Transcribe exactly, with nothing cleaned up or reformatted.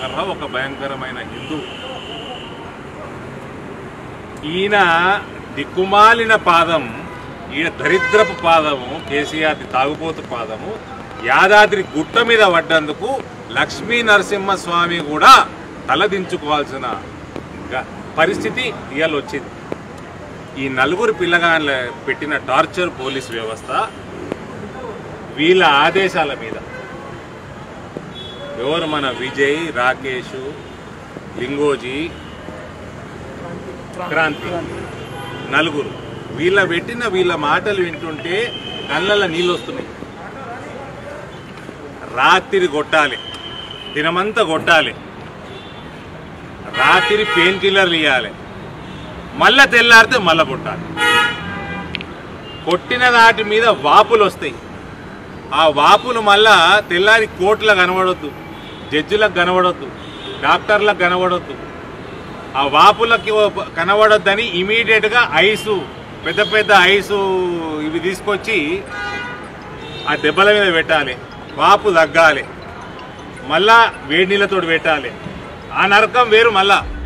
ప్రభాకర్ రావు ఒక భయంకరమైన హిందూ. ఈయన దిక్కుమాలిన పాదం, ఈయన దరిద్రపు పాదము, కేసీఆర్ తాగుబోతు పాదము యాదాద్రి గుట్ట మీద పడ్డందుకు లక్ష్మీ నరసింహస్వామి కూడా తలదించుకోవాల్సిన పరిస్థితి ఇవాళ వచ్చింది. ఈ నలుగురు పిల్లగాళ్ళ పెట్టిన టార్చర్ పోలీస్ వ్యవస్థ వీళ్ళ ఆదేశాల మీద ఎవరు మన విజయ్, రాకేష్, లింగోజీ, క్రాంతి నలుగురు వీళ్ళ పెట్టిన వీళ్ళ మాటలు వింటుంటే కళ్ళల్లో నీళ్ళు వస్తున్నాయి. రాత్రి కొట్టాలి, దినమంతా కొట్టాలి, రాత్రి పెయిన్ కిల్లర్లు ఇవ్వాలి, మళ్ళా తెల్లారితే మళ్ళా కొట్టాలి. కొట్టిన వాటి మీద వాపులు వస్తాయి. ఆ వాపులు మళ్ళా తెల్లారి కోర్టులకు కనబడొద్దు, జడ్జిలకు కనబడొద్దు, డాక్టర్లకు కనబడొద్దు. ఆ వాపులకి కనబడొద్దని ఇమీడియట్గా ఐసు, పెద్ద పెద్ద ఐసు ఇవి తీసుకొచ్చి ఆ దెబ్బల మీద పెట్టాలి. వాపు తగ్గాలి, మళ్ళా వేడి నీళ్ళతో పెట్టాలి. ఆ నరకం వేరు మళ్ళా.